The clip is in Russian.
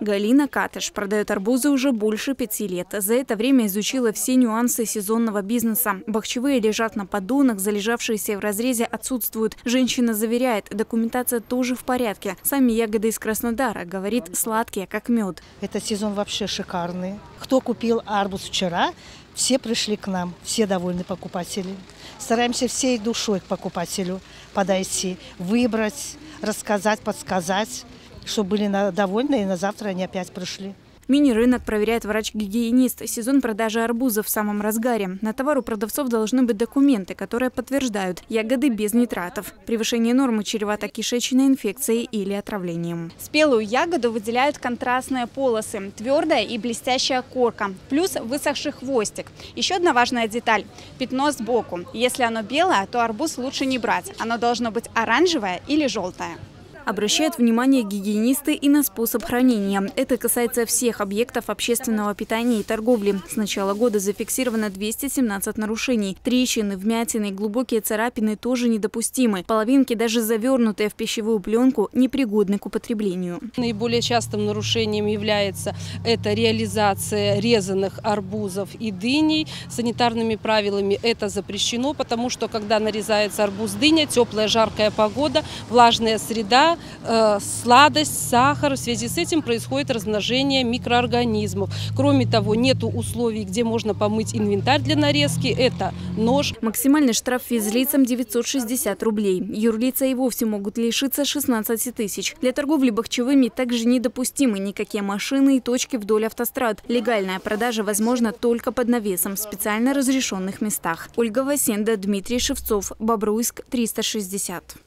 Галина Катыш продает арбузы уже больше 5 лет. За это время изучила все нюансы сезонного бизнеса. Бахчевые лежат на поддонах, залежавшиеся в разрезе отсутствуют. Женщина заверяет, документация тоже в порядке. Сами ягоды из Краснодара, говорит, сладкие, как мед. Этот сезон вообще шикарный. Кто купил арбуз вчера, все пришли к нам, все довольны покупатели. Стараемся всей душой к покупателю подойти, выбрать, рассказать, подсказать, чтобы были довольны, и на завтра они опять пришли. Мини-рынок проверяет врач-гигиенист. Сезон продажи арбузов в самом разгаре. На товар у продавцов должны быть документы, которые подтверждают – ягоды без нитратов. Превышение нормы чревато кишечной инфекцией или отравлением. Спелую ягоду выделяют контрастные полосы, твердая и блестящая корка, плюс высохший хвостик. Еще одна важная деталь – пятно сбоку. Если оно белое, то арбуз лучше не брать. Оно должно быть оранжевое или желтое. Обращают внимание гигиенисты и на способ хранения. Это касается всех объектов общественного питания и торговли. С начала года зафиксировано 217 нарушений. Трещины, вмятины и глубокие царапины тоже недопустимы. Половинки, даже завернутые в пищевую пленку, непригодны к употреблению. Наиболее частым нарушением является это реализация резаных арбузов и дыней. Санитарными правилами это запрещено, потому что когда нарезается арбуз-дыня, теплая жаркая погода, влажная среда, сладость, сахар. В связи с этим происходит размножение микроорганизмов. Кроме того, нет условий, где можно помыть инвентарь для нарезки. Это нож. Максимальный штраф физлицам 960 рублей. Юрлица и вовсе могут лишиться 16 тысяч. Для торговли бахчевыми также недопустимы никакие машины и точки вдоль автострад. Легальная продажа возможна только под навесом в специально разрешенных местах. Ольга Васенда, Дмитрий Шевцов, Бобруйск, 360.